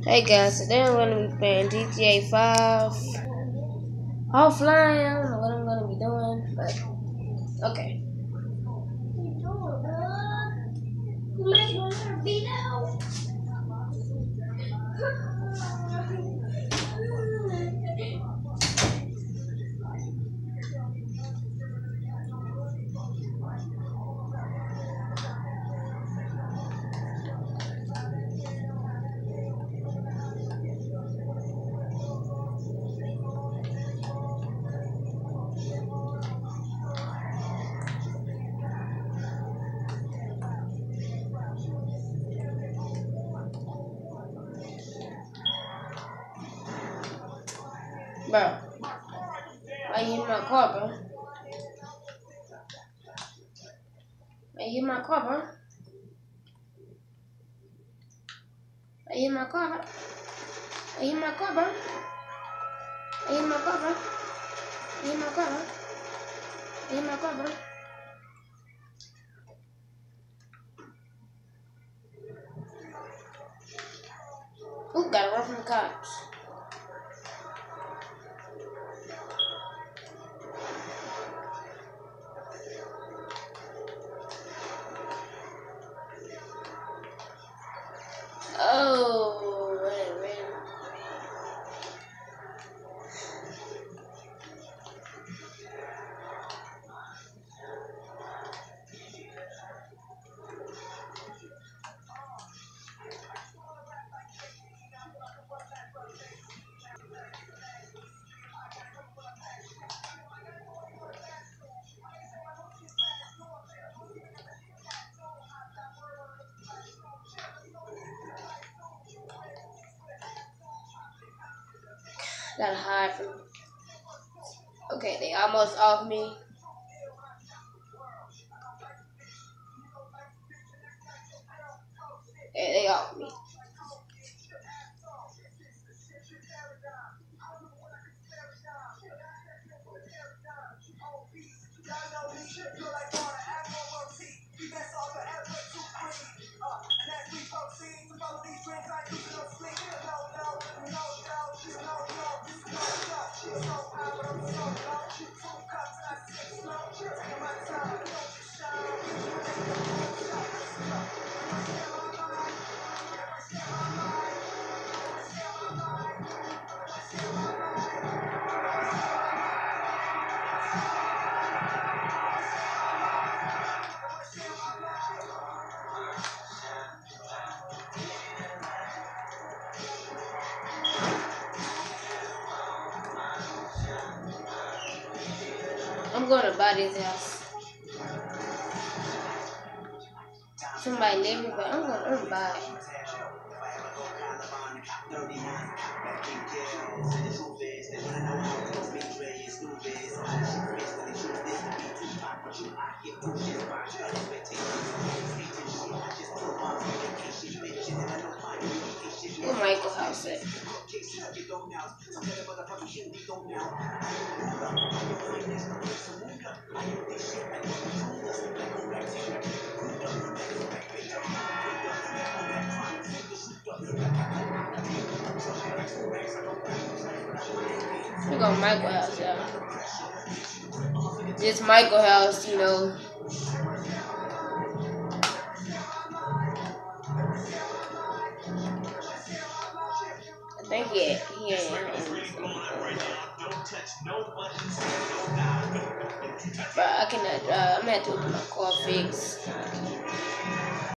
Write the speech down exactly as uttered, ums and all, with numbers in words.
Hey guys, today I'm going to be playing G T A five offline. I don't know what I'm going to be doing, but okay. Bro, I hit my car, bro. I hit my car, bro. I hit my car, bro. I hit my car, bro. I hit my car, bro. I hit my car, bro. I hit my car, bro. Who got run from the cops? Oh, wait, wait. Gotta hide from. Okay, they almost off me. They, they off me. I'm going to Buddy's house. Somebody living, but I'm going to buy it. Where Michael house at? We go Michael house, yeah. This Michael house, you know. I think he ain't, he ain't. But I cannot. Uh, I'm gonna have to open my car fix.